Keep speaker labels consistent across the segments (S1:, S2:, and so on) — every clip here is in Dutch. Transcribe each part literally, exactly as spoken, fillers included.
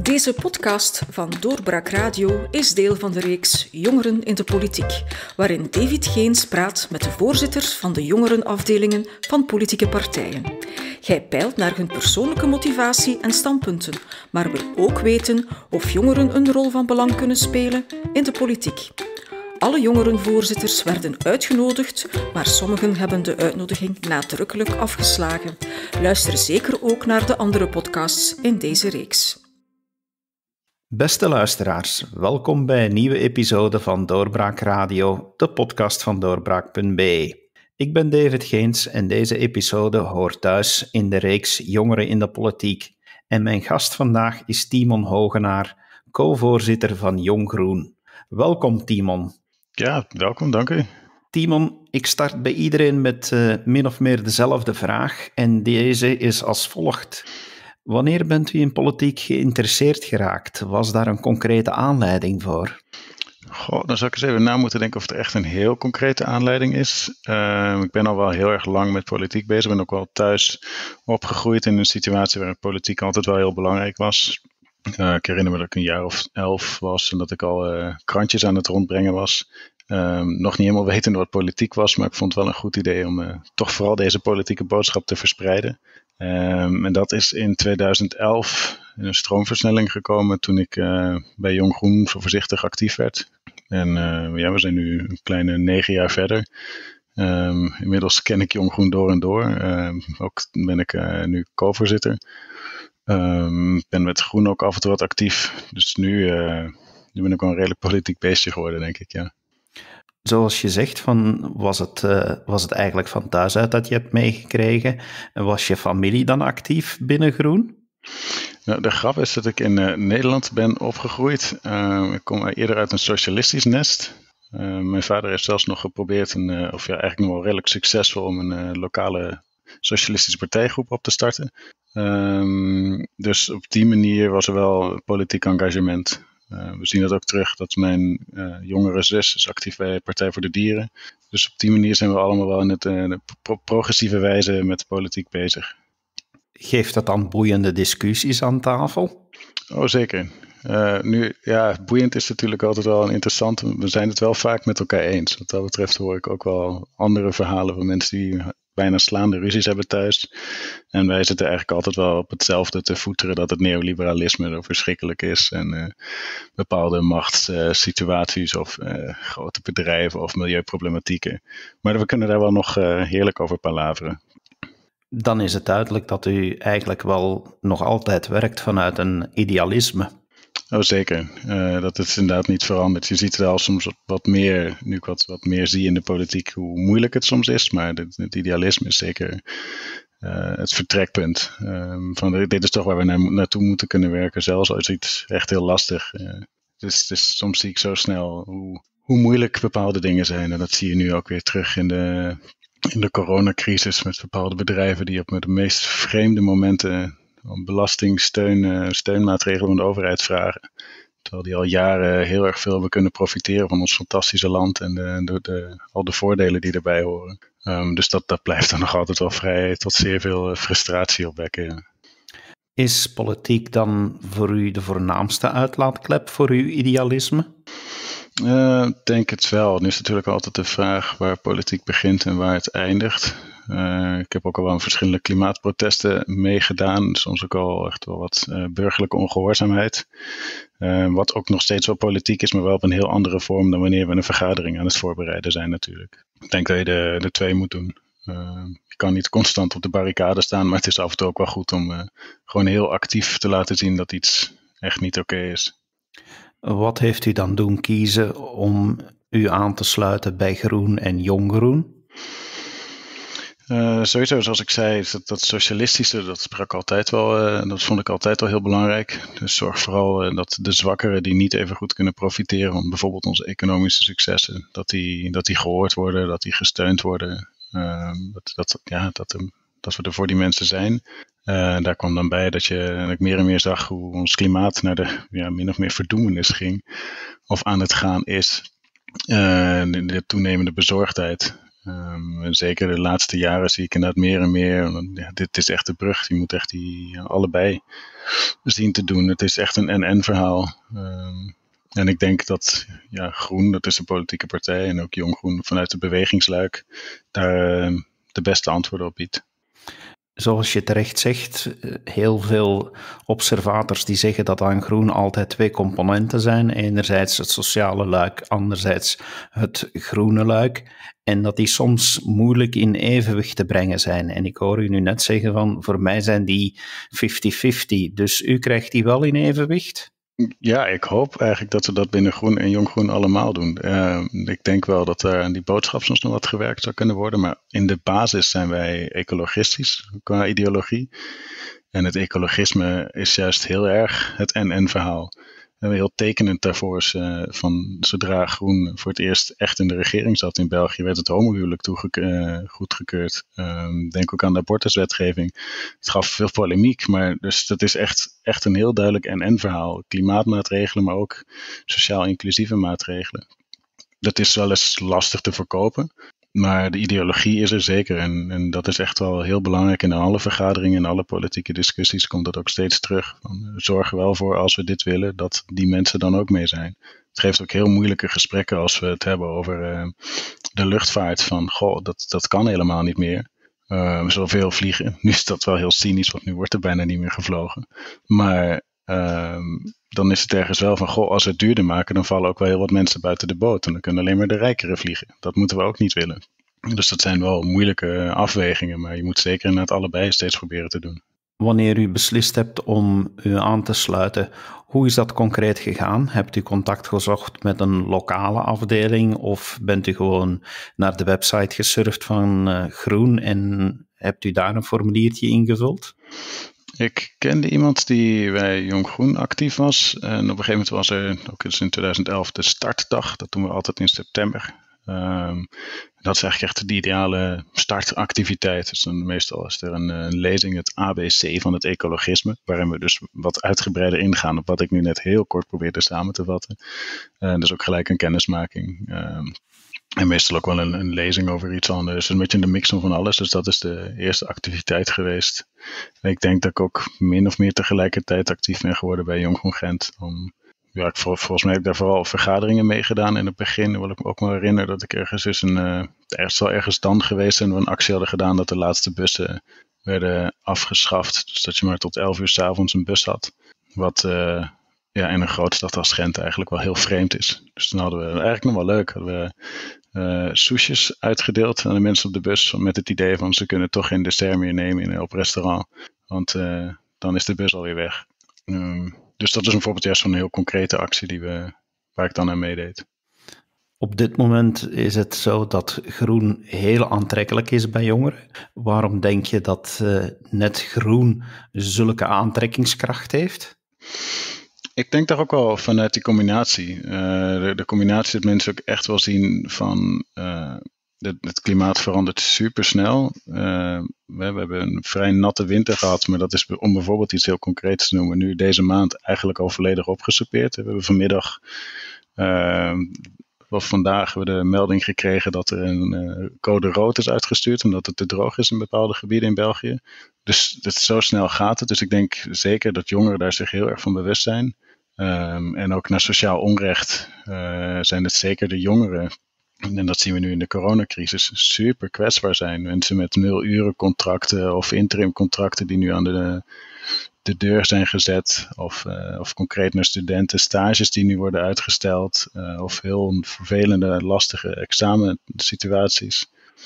S1: Deze podcast van Doorbraak Radio is deel van de reeks Jongeren in de Politiek, waarin David Geens praat met de voorzitters van de jongerenafdelingen van politieke partijen. Hij peilt naar hun persoonlijke motivatie en standpunten, maar wil ook weten of jongeren een rol van belang kunnen spelen in de politiek. Alle jongerenvoorzitters werden uitgenodigd, maar sommigen hebben de uitnodiging nadrukkelijk afgeslagen. Luister zeker ook naar de andere podcasts in deze reeks.
S2: Beste luisteraars, welkom bij een nieuwe episode van Doorbraak Radio, de podcast van doorbraak punt b e. Ik ben David Geens en deze episode hoort thuis in de reeks Jongeren in de Politiek. En mijn gast vandaag is Timon Hogenaar, co-voorzitter van Jong Groen. Welkom Timon.
S3: Ja, welkom, dank u.
S2: Timon, ik start bij iedereen met uh, min of meer dezelfde vraag en deze is als volgt. Wanneer bent u in politiek geïnteresseerd geraakt? Was daar een concrete aanleiding voor?
S3: Goh, dan zou ik eens even na moeten denken of er echt een heel concrete aanleiding is. Uh, ik ben al wel heel erg lang met politiek bezig. Ik ben ook wel thuis opgegroeid in een situatie waarin politiek altijd wel heel belangrijk was. Uh, ik herinner me dat ik een jaar of elf was en dat ik al uh, krantjes aan het rondbrengen was. Uh, nog niet helemaal wetende wat politiek was, maar ik vond het wel een goed idee om uh, toch vooral deze politieke boodschap te verspreiden. Um, en dat is in tweeduizend elf in een stroomversnelling gekomen toen ik uh, bij Jong Groen voorzichtig actief werd. En uh, ja, we zijn nu een kleine negen jaar verder. Um, inmiddels ken ik Jong Groen door en door. Um, ook ben ik uh, nu co-voorzitter. Um, ben met Groen ook af en toe wat actief. Dus nu, uh, nu ben ik wel een redelijk politiek beestje geworden, denk ik, ja.
S2: Zoals je zegt, van, was, het, uh, was het eigenlijk van thuis uit dat je hebt meegekregen? Was je familie dan actief binnen Groen?
S3: Nou, de grap is dat ik in uh, Nederland ben opgegroeid. Uh, ik kom eerder uit een socialistisch nest. Uh, mijn vader heeft zelfs nog geprobeerd, een, uh, of ja, eigenlijk nog wel redelijk succesvol, om een uh, lokale socialistische partijgroep op te starten. Um, dus op die manier was er wel politiek engagement. Uh, we zien dat ook terug, dat mijn uh, jongere zus is actief bij Partij voor de Dieren. Dus op die manier zijn we allemaal wel in het uh, pro- progressieve wijze met politiek bezig.
S2: Geeft dat dan boeiende discussies aan tafel?
S3: Oh, zeker. Uh, nu, ja, boeiend is natuurlijk altijd wel een interessant. We zijn het wel vaak met elkaar eens. Wat dat betreft hoor ik ook wel andere verhalen van mensen die bijna slaande ruzies hebben thuis. En wij zitten eigenlijk altijd wel op hetzelfde te voeteren, dat het neoliberalisme zo verschrikkelijk is. En uh, bepaalde machtssituaties uh, of uh, grote bedrijven of milieuproblematieken. Maar we kunnen daar wel nog uh, heerlijk over palaveren.
S2: Dan is het duidelijk dat u eigenlijk wel nog altijd werkt vanuit een idealisme.
S3: Oh, zeker. Uh, dat is inderdaad niet veranderd. Je ziet wel soms wat, wat meer, nu ik wat, wat meer zie in de politiek, hoe moeilijk het soms is. Maar het, het idealisme is zeker uh, het vertrekpunt. Um, van de, dit is toch waar we naar, naartoe moeten kunnen werken, zelfs als iets echt heel lastig. Uh, dus, dus soms zie ik zo snel hoe, hoe moeilijk bepaalde dingen zijn. En dat zie je nu ook weer terug in de, in de coronacrisis met bepaalde bedrijven die op de meest vreemde momenten om belastingsteun, uh, steunmaatregelen van de overheid vragen. Terwijl die al jaren heel erg veel hebben kunnen profiteren van ons fantastische land en de, de, de, al de voordelen die erbij horen. Um, dus dat, dat blijft dan nog altijd wel vrij tot zeer veel frustratie opwekken. Ja.
S2: Is politiek dan voor u de voornaamste uitlaatklep voor uw idealisme?
S3: Uh, ik denk het wel. Nu is natuurlijk altijd de vraag waar politiek begint en waar het eindigt. Uh, ik heb ook al wel aan verschillende klimaatprotesten meegedaan. Soms ook al echt wel wat uh, burgerlijke ongehoorzaamheid. Uh, wat ook nog steeds wel politiek is, maar wel op een heel andere vorm dan wanneer we een vergadering aan het voorbereiden zijn natuurlijk. Ik denk dat je de, de twee moet doen. Uh, je kan niet constant op de barricade staan, maar het is af en toe ook wel goed om uh, gewoon heel actief te laten zien dat iets echt niet oké is.
S2: Wat heeft u dan doen kiezen om u aan te sluiten bij Groen en Jong Groen?
S3: Uh, sowieso, zoals ik zei, dat, dat socialistische, dat sprak altijd wel, uh, dat vond ik altijd wel heel belangrijk. Dus zorg vooral uh, dat de zwakkeren die niet even goed kunnen profiteren van bijvoorbeeld onze economische successen, dat die, dat die gehoord worden, dat die gesteund worden, uh, dat, dat, ja, dat, um, dat we er voor die mensen zijn. Uh, daar kwam dan bij dat, je, dat ik meer en meer zag hoe ons klimaat naar de ja, min of meer verdoemenis ging, of aan het gaan is. Uh, de, de toenemende bezorgdheid. Um, en zeker de laatste jaren zie ik inderdaad meer en meer. Ja, dit is echt de brug. Je moet echt die ja, allebei zien te doen. Het is echt een en-en verhaal. Um, en ik denk dat ja, Groen, dat is een politieke partij, en ook Jong Groen vanuit de bewegingsluik, daar uh, de beste antwoorden op biedt.
S2: Zoals je terecht zegt, heel veel observators die zeggen dat aan Groen altijd twee componenten zijn. Enerzijds het sociale luik, anderzijds het groene luik. En dat die soms moeilijk in evenwicht te brengen zijn. En ik hoor u nu net zeggen van, voor mij zijn die vijftig vijftig. Dus u krijgt die wel in evenwicht?
S3: Ja, ik hoop eigenlijk dat we dat binnen Groen en Jong Groen allemaal doen. Uh, ik denk wel dat er aan die boodschap soms nog wat gewerkt zou kunnen worden. Maar in de basis zijn wij ecologistisch qua ideologie. En het ecologisme is juist heel erg het en-en verhaal. En heel tekenend daarvoor is uh, van zodra Groen voor het eerst echt in de regering zat in België, werd het homohuwelijk toegeke- uh, goedgekeurd. Um, denk ook aan de abortuswetgeving. Het gaf veel polemiek, maar dus dat is echt, echt een heel duidelijk en-en verhaal. Klimaatmaatregelen, maar ook sociaal inclusieve maatregelen. Dat is wel eens lastig te verkopen. Maar de ideologie is er zeker en, en dat is echt wel heel belangrijk. In alle vergaderingen en alle politieke discussies komt dat ook steeds terug. Van, zorg er wel voor, als we dit willen, dat die mensen dan ook mee zijn. Het geeft ook heel moeilijke gesprekken als we het hebben over uh, de luchtvaart. Van, goh, dat, dat kan helemaal niet meer. Uh, zoveel vliegen. Nu is dat wel heel cynisch, want nu wordt er bijna niet meer gevlogen. Maar uh, dan is het ergens wel van, goh, als we het duurder maken, dan vallen ook wel heel wat mensen buiten de boot. En dan kunnen alleen maar de rijkeren vliegen. Dat moeten we ook niet willen. Dus dat zijn wel moeilijke afwegingen, maar je moet zeker inderdaad allebei steeds proberen te doen.
S2: Wanneer u beslist hebt om u aan te sluiten, hoe is dat concreet gegaan? Hebt u contact gezocht met een lokale afdeling of bent u gewoon naar de website gesurfd van uh, Groen en hebt u daar een formuliertje ingevuld?
S3: Ik kende iemand die bij Jong Groen actief was. En op een gegeven moment was er, ook in twintig elf, de startdag. Dat doen we altijd in september. Um, dat is eigenlijk echt de ideale startactiviteit. Dus dan meestal is er een, een lezing, het A B C van het ecologisme. Waarin we dus wat uitgebreider ingaan op wat ik nu net heel kort probeerde samen te vatten. Uh, dus ook gelijk een kennismaking. Um, En meestal ook wel een, een lezing over iets anders. Een beetje een mix van alles. Dus dat is de eerste activiteit geweest. En ik denk dat ik ook min of meer tegelijkertijd actief ben geworden bij Jong Groen Gent. Om, ja, ik, vol, volgens mij heb ik daar vooral vergaderingen mee gedaan in het begin. Wil ik me ook wel herinneren dat ik ergens is een, uh, ergens wel ergens dan geweest en we een actie hadden gedaan dat de laatste bussen werden afgeschaft. Dus dat je maar tot elf uur 's avonds een bus had. Wat uh, ja, in een grote stad als Gent eigenlijk wel heel vreemd is. Dus dan hadden we eigenlijk nog wel leuk. Hadden we uh, soesjes uitgedeeld aan de mensen op de bus. Met het idee van ze kunnen toch geen dessert meer nemen in, op restaurant. Want uh, dan is de bus alweer weg. Um, dus dat is bijvoorbeeld juist zo'n heel concrete actie die we, waar ik dan aan meedeed.
S2: Op dit moment is het zo dat Groen heel aantrekkelijk is bij jongeren. Waarom denk je dat uh, net Groen zulke aantrekkingskracht heeft?
S3: Ik denk toch ook wel vanuit die combinatie. Uh, de, de combinatie dat mensen ook echt wel zien van uh, de, het klimaat verandert supersnel. Uh, we, we hebben een vrij natte winter gehad, maar dat is om bijvoorbeeld iets heel concreets te noemen. Nu deze maand eigenlijk al volledig opgesoupeerd. We hebben vanmiddag, uh, of vandaag, hebben we de melding gekregen dat er een uh, code rood is uitgestuurd, omdat het te droog is in bepaalde gebieden in België. Dus dat, zo snel gaat het. Dus ik denk zeker dat jongeren daar zich heel erg van bewust zijn. Um, en ook naar sociaal onrecht uh, zijn het zeker de jongeren, en dat zien we nu in de coronacrisis, super kwetsbaar zijn. Mensen met nul-uren contracten of interim contracten die nu aan de, de deur zijn gezet. Of, uh, of concreet naar studenten, stages die nu worden uitgesteld. Uh, of heel vervelende, lastige examensituaties.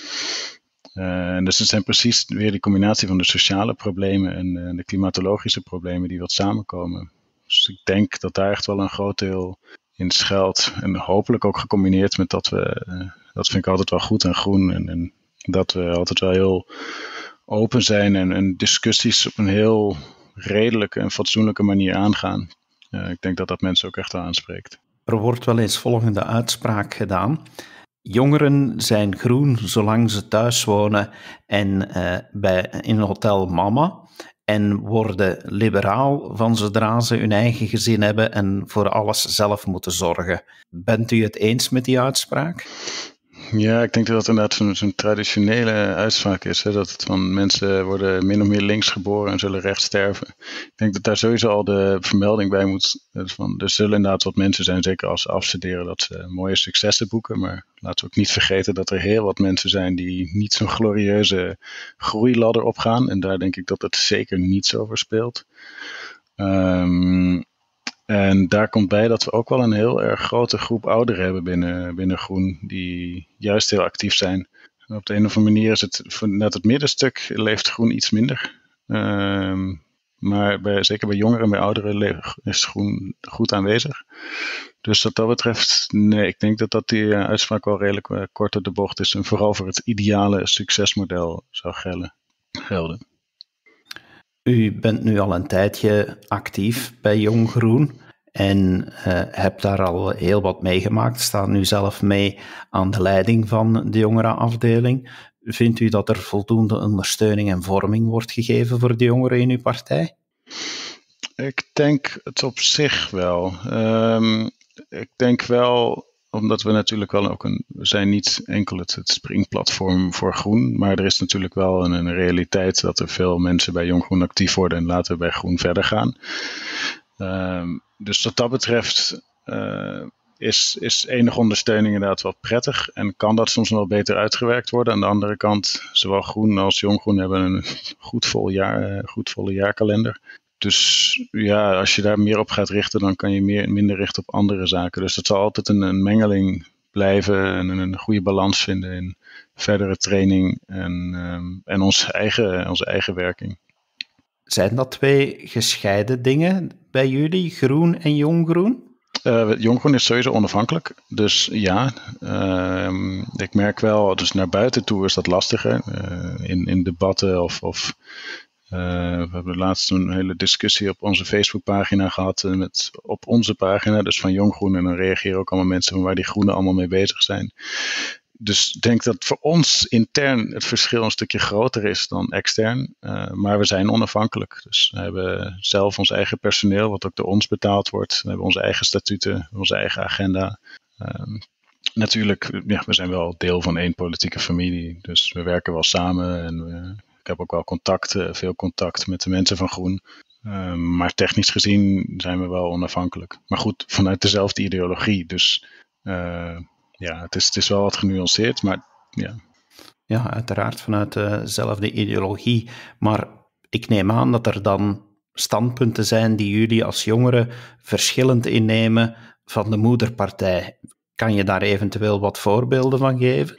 S3: Uh, dus het zijn precies weer die combinatie van de sociale problemen en uh, de klimatologische problemen die wat samenkomen. Dus ik denk dat daar echt wel een groot deel in schuilt. En hopelijk ook gecombineerd met dat we, uh, dat vind ik altijd wel goed en groen. En, en dat we altijd wel heel open zijn en, en discussies op een heel redelijke en fatsoenlijke manier aangaan. Uh, ik denk dat dat mensen ook echt wel aanspreekt.
S2: Er wordt wel eens volgende uitspraak gedaan. Jongeren zijn groen zolang ze thuis wonen en uh, bij, in Hotel Mama. En worden liberaal van zodra ze hun eigen gezin hebben en voor alles zelf moeten zorgen. Bent u het eens met die uitspraak?
S3: Ja, ik denk dat dat inderdaad zo'n, zo'n traditionele uitspraak is. Hè? Dat het van mensen worden min of meer links geboren en zullen rechts sterven. Ik denk dat daar sowieso al de vermelding bij moet. Van, er zullen inderdaad wat mensen zijn, zeker als ze afstuderen, dat ze mooie successen boeken. Maar laten we ook niet vergeten dat er heel wat mensen zijn die niet zo'n glorieuze groeiladder opgaan. En daar denk ik dat het zeker niets over speelt. Um, En daar komt bij dat we ook wel een heel erg grote groep ouderen hebben binnen, binnen Groen, die juist heel actief zijn. En op de een of andere manier is het, net het middenstuk leeft Groen iets minder. Um, maar bij, zeker bij jongeren en bij ouderen is Groen goed aanwezig. Dus wat dat betreft, nee, ik denk dat, dat die uh, uitspraak wel redelijk uh, kort op de bocht is. En vooral voor het ideale succesmodel zou gelden. gelden.
S2: U bent nu al een tijdje actief bij Jong Groen en uh, hebt daar al heel wat meegemaakt. Staat nu zelf mee aan de leiding van de jongerenafdeling. Vindt u dat er voldoende ondersteuning en vorming wordt gegeven voor de jongeren in uw partij?
S3: Ik denk het op zich wel. Um, ik denk wel, omdat we natuurlijk wel ook een, we zijn niet enkel het, het springplatform voor Groen, maar er is natuurlijk wel een, een realiteit dat er veel mensen bij Jong Groen actief worden en later bij Groen verder gaan. Um, dus wat dat betreft uh, is, is enige ondersteuning inderdaad wel prettig en kan dat soms wel beter uitgewerkt worden. Aan de andere kant, zowel Groen als Jong Groen hebben een goed vol jaar, goed volle jaarkalender. Dus ja, als je daar meer op gaat richten, dan kan je meer, minder richten op andere zaken. Dus dat zal altijd een, een mengeling blijven en een, een goede balans vinden in verdere training en, um, en onze, eigen, onze eigen werking.
S2: Zijn dat twee gescheiden dingen bij jullie, Groen en Jong Groen?
S3: Uh, Jong Groen is sowieso onafhankelijk, dus ja, uh, ik merk wel, dus naar buiten toe is dat lastiger, uh, in, in debatten of... of Uh, we hebben laatst een hele discussie op onze Facebookpagina gehad, uh, met, op onze pagina, dus van Jong Groen. En dan reageren ook allemaal mensen van waar die groenen allemaal mee bezig zijn. Dus ik denk dat voor ons intern het verschil een stukje groter is dan extern. Uh, maar we zijn onafhankelijk. Dus we hebben zelf ons eigen personeel, wat ook door ons betaald wordt. We hebben onze eigen statuten, onze eigen agenda. Uh, natuurlijk, ja, we zijn wel deel van één politieke familie. Dus we werken wel samen en we... Ik heb ook wel contact, veel contact met de mensen van Groen. Uh, maar technisch gezien zijn we wel onafhankelijk. Maar goed, vanuit dezelfde ideologie. Dus uh, ja, het is, het is wel wat genuanceerd, maar ja.
S2: Ja, uiteraard vanuit dezelfde ideologie. Maar ik neem aan dat er dan standpunten zijn die jullie als jongeren verschillend innemen van de moederpartij. Kan je daar eventueel wat voorbeelden van geven?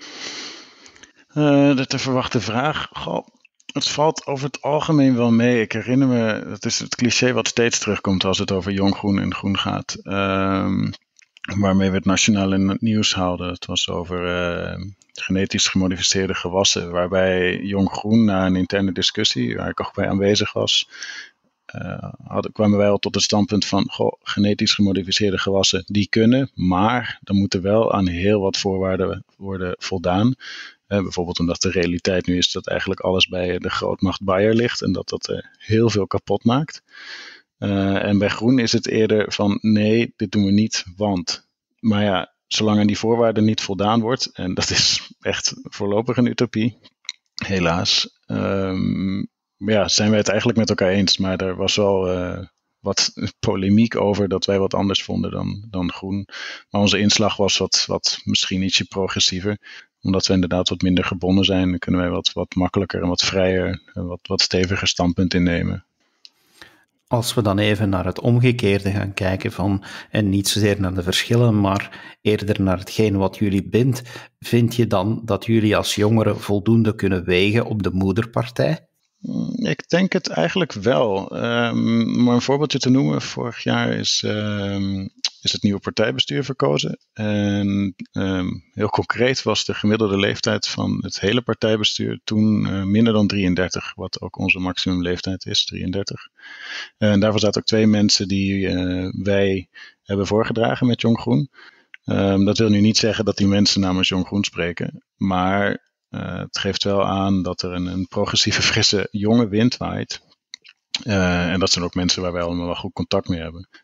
S3: Uh, de te verwachte vraag. Goh. Het valt over het algemeen wel mee. Ik herinner me, dat is het cliché wat steeds terugkomt als het over Jong Groen en Groen gaat. Um, waarmee we het nationaal in het nieuws haalden. Het was over uh, genetisch gemodificeerde gewassen. Waarbij Jong Groen na een interne discussie, waar ik ook bij aanwezig was, uh, hadden, kwamen wij al tot het standpunt van, goh, genetisch gemodificeerde gewassen, die kunnen. Maar dan moet er wel aan heel wat voorwaarden worden voldaan. Uh, bijvoorbeeld omdat de realiteit nu is dat eigenlijk alles bij de grootmacht Bayer ligt en dat dat uh, heel veel kapot maakt. Uh, en bij Groen is het eerder van nee, dit doen we niet, want. Maar ja, zolang aan die voorwaarden niet voldaan wordt, en dat is echt voorlopig een utopie, helaas, um, ja, zijn wij het eigenlijk met elkaar eens. Maar er was wel uh, wat polemiek over dat wij wat anders vonden dan, dan Groen. Maar onze inslag was wat, wat misschien ietsje progressiever. Omdat we inderdaad wat minder gebonden zijn, dan kunnen wij wat, wat makkelijker en wat vrijer en wat, wat steviger standpunt innemen.
S2: Als we dan even naar het omgekeerde gaan kijken van, en niet zozeer naar de verschillen, maar eerder naar hetgeen wat jullie bindt, vind je dan dat jullie als jongeren voldoende kunnen wegen op de moederpartij?
S3: Ik denk het eigenlijk wel. Um, om een voorbeeldje te noemen, vorig jaar is, um, is het nieuwe partijbestuur verkozen. En um, heel concreet was de gemiddelde leeftijd van het hele partijbestuur toen uh, minder dan drieëndertig, wat ook onze maximumleeftijd is, drieëndertig. En daarvoor zaten ook twee mensen die uh, wij hebben voorgedragen met Jong Groen. Um, dat wil nu niet zeggen dat die mensen namens Jong Groen spreken, maar Uh, het geeft wel aan dat er een, een progressieve, frisse, jonge wind waait. Uh, en dat zijn ook mensen waar wij allemaal wel goed contact mee hebben.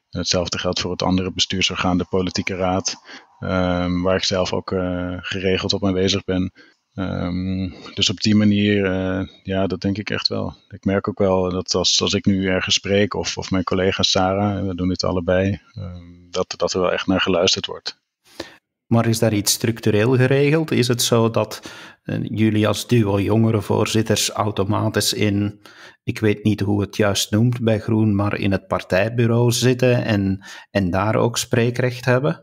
S3: Hetzelfde geldt voor het andere bestuursorgaan, de Politieke Raad, um, waar ik zelf ook uh, geregeld op aanwezig ben. Um, dus op die manier, uh, ja, dat denk ik echt wel. Ik merk ook wel dat als, als ik nu ergens spreek, of, of mijn collega Sarah, we doen dit allebei, um, dat, dat er wel echt naar geluisterd wordt.
S2: Maar is daar iets structureel geregeld? Is het zo dat uh, jullie als duo jongerenvoorzitters automatisch in, ik weet niet hoe het juist noemt bij Groen, maar in het partijbureau zitten en, en daar ook spreekrecht hebben?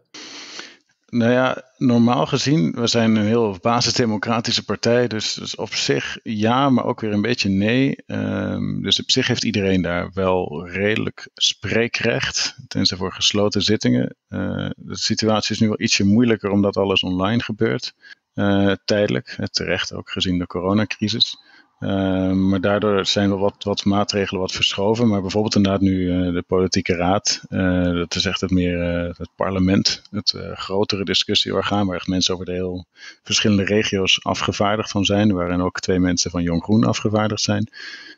S3: Nou ja, normaal gezien, we zijn een heel basisdemocratische partij, dus, dus op zich ja, maar ook weer een beetje nee. Um, dus op zich heeft iedereen daar wel redelijk spreekrecht, tenzij voor gesloten zittingen. Uh, de situatie is nu wel ietsje moeilijker omdat alles online gebeurt, uh, tijdelijk, terecht ook gezien de coronacrisis. Uh, maar daardoor zijn er wat, wat maatregelen wat verschoven. Maar bijvoorbeeld inderdaad nu uh, de Politieke Raad. Uh, dat is echt het meer uh, het parlement. Het uh, grotere discussieorgaan waar echt mensen over de heel verschillende regio's afgevaardigd van zijn. Waarin ook twee mensen van Jong Groen afgevaardigd zijn.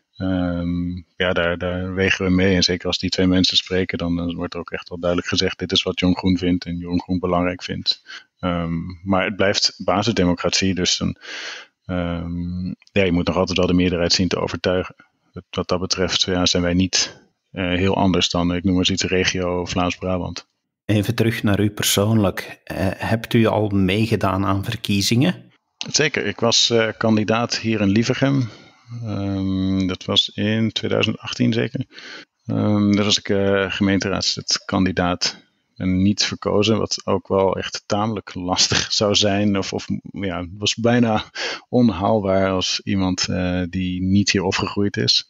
S3: Um, ja, daar, daar wegen we mee. En zeker als die twee mensen spreken, dan, dan wordt er ook echt wel duidelijk gezegd: dit is wat Jong Groen vindt en Jong Groen belangrijk vindt. Um, maar het blijft basisdemocratie, dus dan... Um, ja, je moet nog altijd wel de meerderheid zien te overtuigen. Wat dat betreft ja, zijn wij niet uh, heel anders dan, ik noem maar eens iets, regio Vlaams-Brabant.
S2: Even terug naar u persoonlijk. Uh, hebt u al meegedaan aan verkiezingen?
S3: Zeker, ik was uh, kandidaat hier in Lievegem. Um, dat was in twintig achttien zeker. Um, daar was ik uh, gemeenteraadslidkandidaat. En niet verkozen, wat ook wel echt tamelijk lastig zou zijn. Of, of ja, het was bijna onhaalbaar als iemand uh, die niet hier opgegroeid is.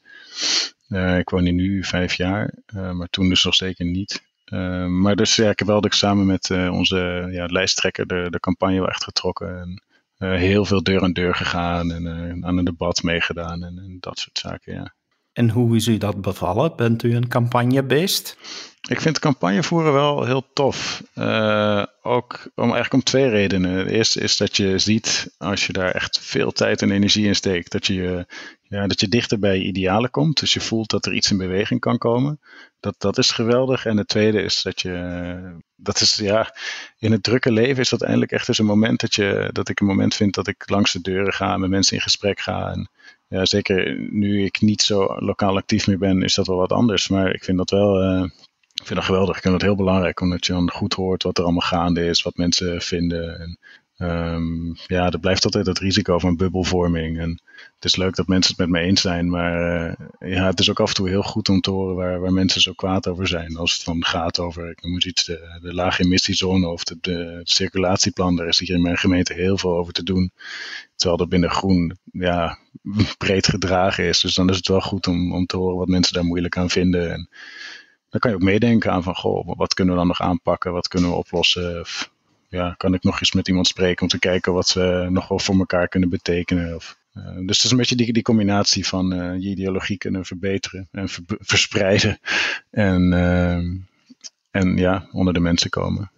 S3: Uh, ik woon hier nu vijf jaar, uh, maar toen dus nog zeker niet. Uh, maar dus ja, ik heb wel dat ik samen met uh, onze ja, lijsttrekker de, de campagne wel echt getrokken. En uh, heel veel deur aan deur gegaan en uh, aan een debat meegedaan en, en dat soort zaken, ja.
S2: En hoe is u dat bevallen? Bent u een campagnebeest?
S3: Ik vind campagne voeren wel heel tof. Uh, ook om, eigenlijk om twee redenen. De eerste is dat je ziet, als je daar echt veel tijd en energie in steekt, dat je, ja, dat je dichter bij je idealen komt. Dus je voelt dat er iets in beweging kan komen. Dat, dat is geweldig. En de tweede is dat je, dat is ja, in het drukke leven is dat eindelijk echt eens een moment dat, je, dat ik een moment vind dat ik langs de deuren ga, met mensen in gesprek ga. En ja, zeker nu ik niet zo lokaal actief meer ben, is dat wel wat anders. Maar ik vind dat wel... Uh, Ik vind dat geweldig. Ik vind dat heel belangrijk, omdat je dan goed hoort wat er allemaal gaande is, wat mensen vinden. En, um, ja, er blijft altijd het risico van bubbelvorming. En het is leuk dat mensen het met me eens zijn, maar uh, ja, het is ook af en toe heel goed om te horen waar, waar mensen zo kwaad over zijn. Als het dan gaat over, ik noem eens iets, de, de lage emissiezone of de, de, het circulatieplan. Daar is hier in mijn gemeente heel veel over te doen. Terwijl dat binnen Groen ja, breed gedragen is. Dus dan is het wel goed om, om te horen wat mensen daar moeilijk aan vinden. En, dan kan je ook meedenken aan van, goh, wat kunnen we dan nog aanpakken? Wat kunnen we oplossen? Of, ja, kan ik nog eens met iemand spreken om te kijken wat we nog wel voor elkaar kunnen betekenen? Of, uh, dus het is een beetje die, die combinatie van uh, je ideologie kunnen verbeteren en ver, verspreiden. En, uh, en ja, onder de mensen komen.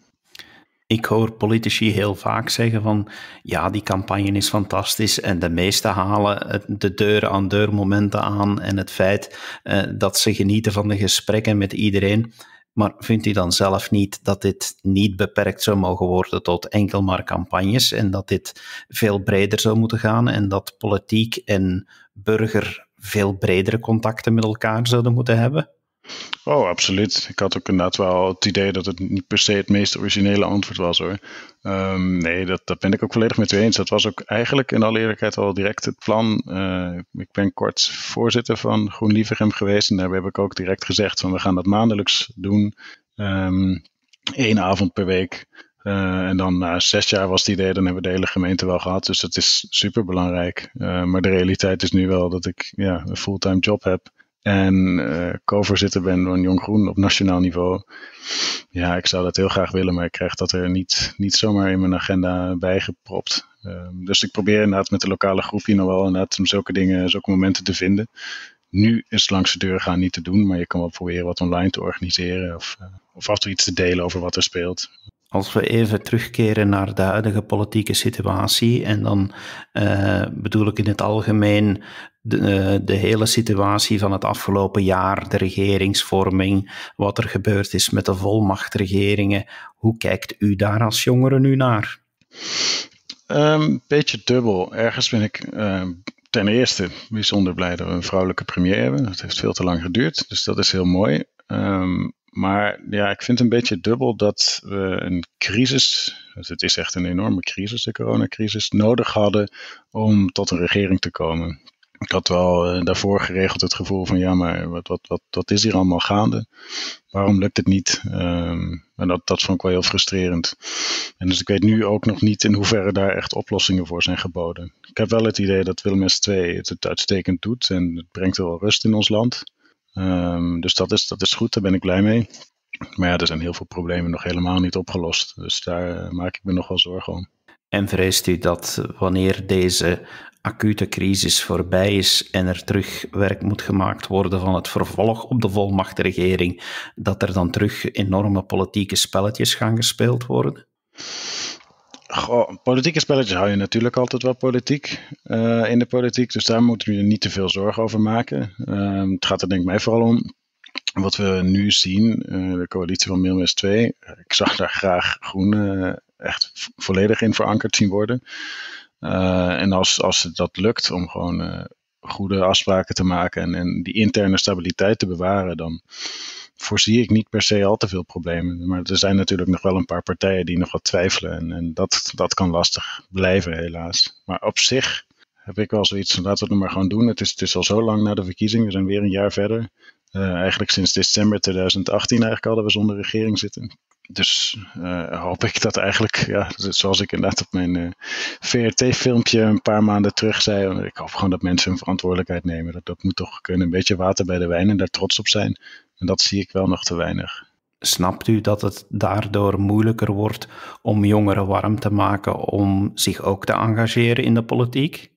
S2: Ik hoor politici heel vaak zeggen van, ja, die campagne is fantastisch en de meesten halen de deur-aan-deur momenten aan en het feit uh, dat ze genieten van de gesprekken met iedereen. Maar vindt u dan zelf niet dat dit niet beperkt zou mogen worden tot enkel maar campagnes en dat dit veel breder zou moeten gaan en dat politiek en burger veel bredere contacten met elkaar zouden moeten hebben?
S3: Oh, absoluut. Ik had ook inderdaad wel het idee dat het niet per se het meest originele antwoord was, hoor. Um, nee, dat, dat ben ik ook volledig met u eens. Dat was ook eigenlijk in alle eerlijkheid al direct het plan. Uh, ik ben kort voorzitter van Groen Lievegem geweest en daar heb ik ook direct gezegd van we gaan dat maandelijks doen. Um, Eén avond per week. Uh, en dan na zes jaar was het idee, dan hebben we de hele gemeente wel gehad. Dus dat is super belangrijk. Uh, maar de realiteit is nu wel dat ik ja, een fulltime job heb. En uh, co-voorzitter ben van Jong Groen op nationaal niveau. Ja, ik zou dat heel graag willen, maar ik krijg dat er niet, niet zomaar in mijn agenda bijgepropt. Uh, dus ik probeer inderdaad met de lokale groep hier nog wel inderdaad om zulke dingen, zulke momenten te vinden. Nu is langs de deur gaan niet te doen, maar je kan wel proberen wat online te organiseren of, uh, of af en toe iets te delen over wat er speelt.
S2: Als we even terugkeren naar de huidige politieke situatie, en dan uh, bedoel ik in het algemeen de, uh, de hele situatie van het afgelopen jaar, de regeringsvorming, wat er gebeurd is met de volmachtregeringen. Hoe kijkt u daar als jongere nu naar?
S3: Een um, beetje dubbel. Ergens ben ik uh, ten eerste bijzonder blij dat we een vrouwelijke premier hebben. Dat heeft veel te lang geduurd, dus dat is heel mooi. Um, Maar ja, ik vind het een beetje dubbel dat we een crisis, dus het is echt een enorme crisis, de coronacrisis, nodig hadden om tot een regering te komen. Ik had wel uh, daarvoor geregeld het gevoel van ja, maar wat, wat, wat, wat is hier allemaal gaande? Waarom lukt het niet? Um, en dat, dat vond ik wel heel frustrerend. En dus ik weet nu ook nog niet in hoeverre daar echt oplossingen voor zijn geboden. Ik heb wel het idee dat Willemès twee het, het uitstekend doet en het brengt wel rust in ons land. Um, dus dat is, dat is goed, daar ben ik blij mee. Maar ja, er zijn heel veel problemen nog helemaal niet opgelost. Dus daar uh, maak ik me nog wel zorgen om.
S2: En vreest u dat wanneer deze acute crisis voorbij is en er terug werk moet gemaakt worden van het vervolg op de volmachtregering, dat er dan terug enorme politieke spelletjes gaan gespeeld worden?
S3: Goh, politieke spelletjes hou je natuurlijk altijd wel politiek uh, in de politiek. Dus daar moeten we je niet te veel zorgen over maken. Uh, het gaat er denk ik mij vooral om wat we nu zien. Uh, de coalitie van Willemès twee. Ik zou daar graag Groenen uh, echt v- volledig in verankerd zien worden. Uh, en als, als het dat lukt om gewoon uh, goede afspraken te maken en, en die interne stabiliteit te bewaren, dan voorzie ik niet per se al te veel problemen. Maar er zijn natuurlijk nog wel een paar partijen die nog wat twijfelen. En, en dat, dat kan lastig blijven, helaas. Maar op zich heb ik wel zoiets van, laten we het maar gewoon doen. Het is, het is al zo lang na de verkiezingen. We zijn weer een jaar verder. Uh, eigenlijk sinds december twintig achttien eigenlijk al dat we zonder regering zitten. Dus uh, hoop ik dat eigenlijk, ja, zoals ik inderdaad op mijn uh, V R T-filmpje een paar maanden terug zei, ik hoop gewoon dat mensen hun verantwoordelijkheid nemen. Dat, dat moet toch kunnen, een beetje water bij de wijn en daar trots op zijn. En dat zie ik wel nog te weinig.
S2: Snapt u dat het daardoor moeilijker wordt om jongeren warm te maken om zich ook te engageren in de politiek?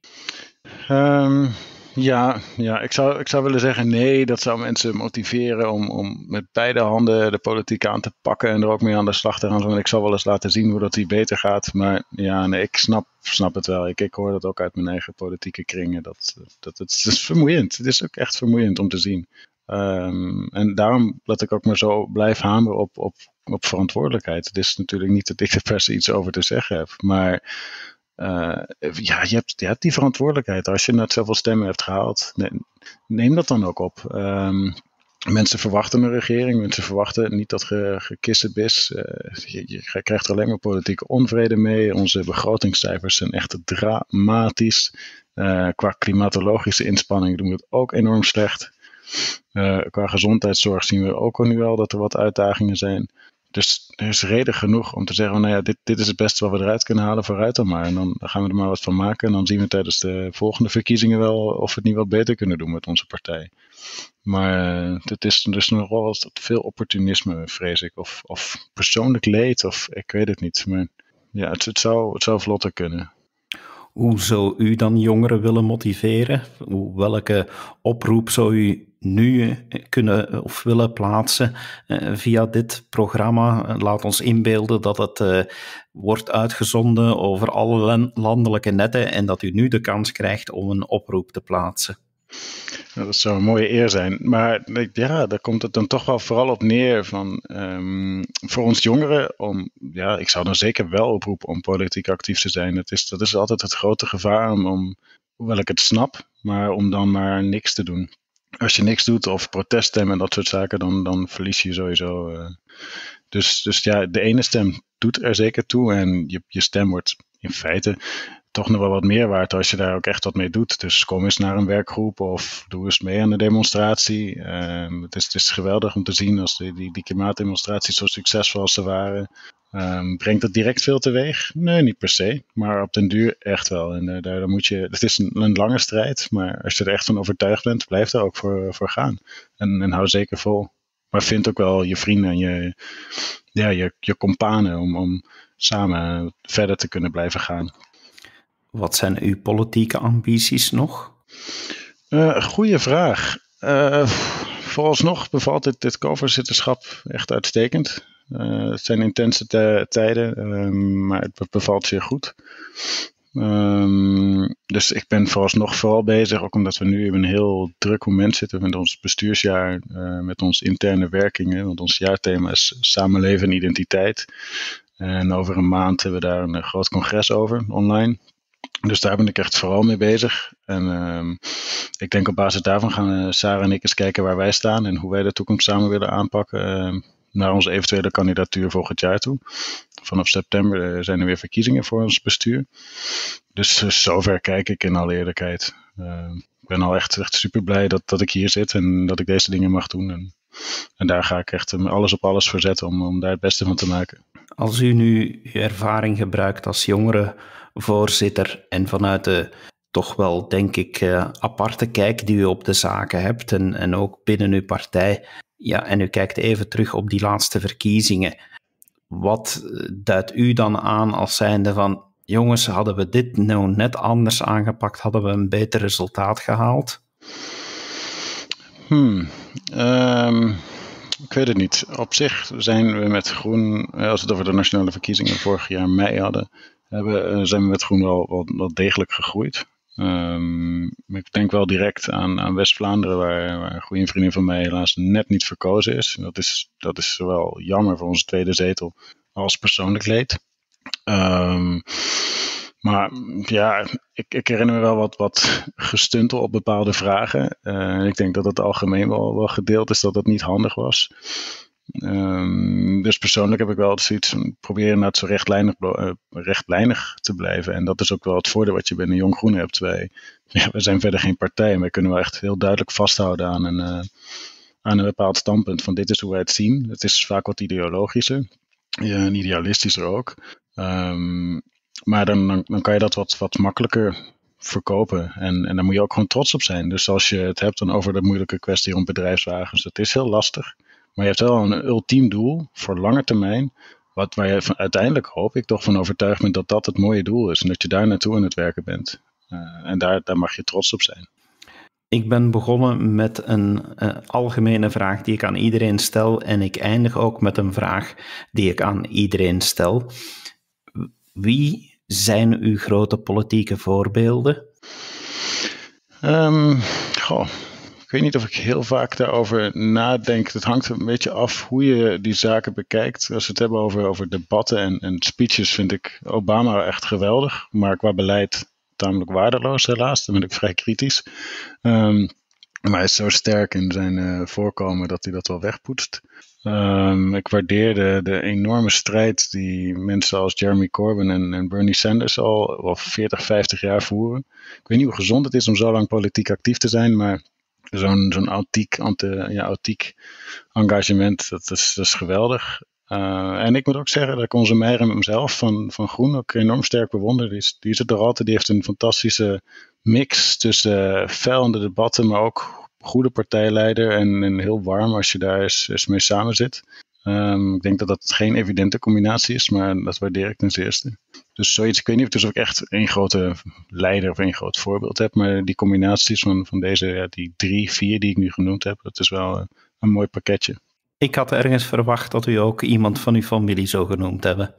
S3: Um, ja, ja ik, zou, ik zou willen zeggen nee, dat zou mensen motiveren om, om met beide handen de politiek aan te pakken en er ook mee aan de slag te gaan. Want ik zal wel eens laten zien hoe dat die beter gaat. Maar ja, nee, ik snap, snap het wel. Ik, ik hoor dat ook uit mijn eigen politieke kringen. Dat, dat, het, het is vermoeiend. Het is ook echt vermoeiend om te zien. Um, en daarom dat ik ook maar zo blijf hameren op, op, op verantwoordelijkheid. Het is natuurlijk niet dat ik er per se iets over te zeggen heb. Maar uh, ja, je hebt, je hebt die verantwoordelijkheid. Als je net zoveel stemmen hebt gehaald, neem dat dan ook op. Um, mensen verwachten een regering. Mensen verwachten niet dat ge, gekissebis. Uh, je, je krijgt er alleen maar politieke onvrede mee. Onze begrotingscijfers zijn echt dramatisch. Uh, qua klimatologische inspanningen doen we het ook enorm slecht. Uh, qua gezondheidszorg zien we ook al nu al dat er wat uitdagingen zijn. Dus er is reden genoeg om te zeggen, nou ja, dit, dit is het beste wat we eruit kunnen halen, vooruit dan maar. En dan gaan we er maar wat van maken. En dan zien we tijdens de volgende verkiezingen wel of we het niet wat beter kunnen doen met onze partij. Maar uh, het is dus nog wel wat veel opportunisme, vrees ik. Of, of persoonlijk leed, of ik weet het niet. Maar ja, het, het, zou, het zou vlotter kunnen.
S2: Hoe zou u dan jongeren willen motiveren? Welke oproep zou u nu kunnen of willen plaatsen uh, via dit programma? Laat ons inbeelden dat het uh, wordt uitgezonden over alle landelijke netten en dat u nu de kans krijgt om een oproep te plaatsen.
S3: Nou, dat zou een mooie eer zijn. Maar ja, daar komt het dan toch wel vooral op neer van um, voor ons jongeren, om, ja, ik zou dan zeker wel oproepen om politiek actief te zijn. Dat is, dat is altijd het grote gevaar, om, om, hoewel ik het snap, maar om dan maar niks te doen. Als je niks doet of protest stemmen en dat soort zaken, dan, dan verlies je sowieso. Uh. Dus, dus ja, de ene stem doet er zeker toe en je, je stem wordt in feite toch nog wel wat meer waard als je daar ook echt wat mee doet. Dus kom eens naar een werkgroep of doe eens mee aan de demonstratie. Uh, het, is, het is geweldig om te zien als die, die, die klimaatdemonstraties zo succesvol als ze waren. Um, brengt dat direct veel teweeg? Nee, niet per se. Maar op den duur echt wel. En uh, daar, daar moet je, het is een, een lange strijd, maar als je er echt van overtuigd bent, blijf er ook voor, voor gaan. En, en hou zeker vol. Maar vind ook wel je vrienden en je, ja, je, je companen om, om samen verder te kunnen blijven gaan.
S2: Wat zijn uw politieke ambities nog?
S3: Uh, goeie vraag. Uh, vooralsnog bevalt dit, dit co-voorzitterschap echt uitstekend. Uh, het zijn intense t- tijden, um, maar het bevalt zeer goed. Um, dus ik ben vooralsnog vooral bezig, ook omdat we nu in een heel druk moment zitten met ons bestuursjaar, uh, met onze interne werkingen. Want ons jaarthema is samenleven en identiteit. En over een maand hebben we daar een groot congres over, online. Dus daar ben ik echt vooral mee bezig. En uh, ik denk op basis daarvan gaan uh, Sarah en ik eens kijken waar wij staan en hoe wij de toekomst samen willen aanpakken uh, naar onze eventuele kandidatuur volgend jaar toe. Vanaf september uh, zijn er weer verkiezingen voor ons bestuur. Dus uh, zover kijk ik in alle eerlijkheid. Uh, ik ben al echt, echt super blij dat, dat ik hier zit en dat ik deze dingen mag doen. En, en daar ga ik echt uh, alles op alles voor zetten om, om daar het beste van te maken.
S2: Als u nu uw ervaring gebruikt als jongere voorzitter en vanuit de toch wel, denk ik, uh, aparte kijk die u op de zaken hebt en, en ook binnen uw partij, ja, en u kijkt even terug op die laatste verkiezingen, wat duidt u dan aan als zijnde van, jongens, hadden we dit nou net anders aangepakt, hadden we een beter resultaat gehaald?
S3: Hmm, um... Ik weet het niet. Op zich zijn we met Groen, als we het over de nationale verkiezingen vorig jaar mei hadden, hebben, zijn we met Groen wel, wel, wel degelijk gegroeid. Um, ik denk wel direct aan, aan West-Vlaanderen, waar, waar een goede vriendin van mij helaas net niet verkozen is. Dat is, dat is zowel jammer voor onze tweede zetel als persoonlijk leed. Um, Maar ja, ik, ik herinner me wel wat, wat gestuntel op bepaalde vragen. Uh, ik denk dat het algemeen wel, wel gedeeld is dat dat niet handig was. Um, dus persoonlijk heb ik wel zoiets van proberen inderdaad zo rechtlijnig, uh, rechtlijnig te blijven. En dat is ook wel het voordeel wat je binnen Jong Groen hebt. Wij, ja, wij zijn verder geen partij, maar wij kunnen wel echt heel duidelijk vasthouden aan een, uh, aan een bepaald standpunt. Van dit is hoe wij het zien. Het is vaak wat ideologischer ja, en idealistischer ook. Um, Maar dan, dan, dan kan je dat wat, wat makkelijker verkopen. En, en daar moet je ook gewoon trots op zijn. Dus als je het hebt dan over de moeilijke kwestie rond bedrijfswagens. Dat is heel lastig. Maar je hebt wel een ultiem doel voor lange termijn. Wat, waar je van, uiteindelijk hoop ik toch van overtuigd bent dat dat het mooie doel is. En dat je daar naartoe aan het werken bent. Uh, en daar, daar mag je trots op zijn.
S2: Ik ben begonnen met een uh, algemene vraag die ik aan iedereen stel. En ik eindig ook met een vraag die ik aan iedereen stel. Wie zijn uw grote politieke voorbeelden?
S3: Um, goh, ik weet niet of ik heel vaak daarover nadenk. Het hangt een beetje af hoe je die zaken bekijkt. Als we het hebben over, over debatten en, en speeches vind ik Obama echt geweldig. Maar qua beleid tamelijk waardeloos helaas. Daar ben ik vrij kritisch. Um, maar hij is zo sterk in zijn uh, voorkomen dat hij dat wel wegpoetst. Um, ik waardeer de, de enorme strijd die mensen als Jeremy Corbyn en, en Bernie Sanders al, al veertig, vijftig jaar voeren. Ik weet niet hoe gezond het is om zo lang politiek actief te zijn, maar zo'n, zo'n authentiek, anti, ja, authentiek engagement, dat is, dat is geweldig. Uh, en ik moet ook zeggen dat ik onze Meijer zelf van, van Groen ook enorm sterk bewonder. Die, is, die is het er altijd, die heeft een fantastische mix tussen uh, fel in de debatten, maar ook goede partijleider en, en heel warm als je daar eens, eens mee samen zit. Um, ik denk dat dat geen evidente combinatie is, maar dat waardeer ik ten zeerste. Dus zoiets, ik weet niet of, dus of ik echt één grote leider of één groot voorbeeld heb, maar die combinaties van, van deze ja, die drie, vier die ik nu genoemd heb, dat is wel uh, een mooi pakketje.
S2: Ik had ergens verwacht dat u ook iemand van uw familie zou genoemd hebben.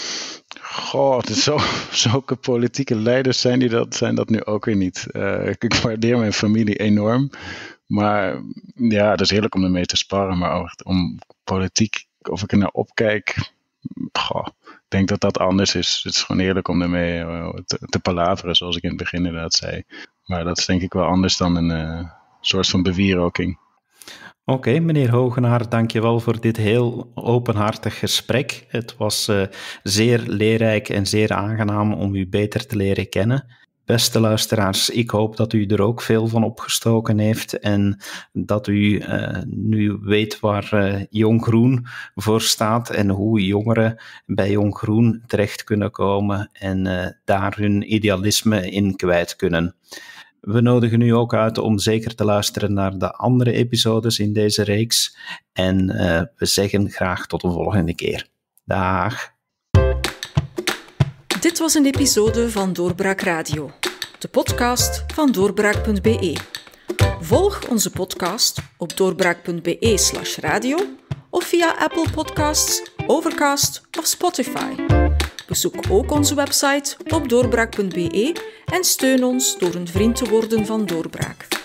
S3: Goh, het is zo, zulke politieke leiders zijn, die dat, zijn dat nu ook weer niet. Uh, ik waardeer mijn familie enorm. Maar ja, het is heerlijk om ermee te sparren. Maar ook om politiek, of ik er naar opkijk, goh, ik denk dat dat anders is. Het is gewoon heerlijk om ermee uh, te, te palaveren, zoals ik in het begin inderdaad zei. Maar dat is denk ik wel anders dan een uh, soort van bewieroking.
S2: Oké, okay, meneer Hogenaar, dank je wel voor dit heel openhartig gesprek. Het was uh, zeer leerrijk en zeer aangenaam om u beter te leren kennen. Beste luisteraars, ik hoop dat u er ook veel van opgestoken heeft en dat u uh, nu weet waar uh, Jong Groen voor staat en hoe jongeren bij Jong Groen terecht kunnen komen en uh, daar hun idealisme in kwijt kunnen. We nodigen u ook uit om zeker te luisteren naar de andere episodes in deze reeks en uh, we zeggen graag tot de volgende keer. Dag!
S1: Dit was een episode van Doorbraak Radio, de podcast van doorbraak punt b e. Volg onze podcast op doorbraak punt b e slash radio of via Apple Podcasts, Overcast of Spotify. Bezoek ook onze website op doorbraak punt be en steun ons door een vriend te worden van Doorbraak.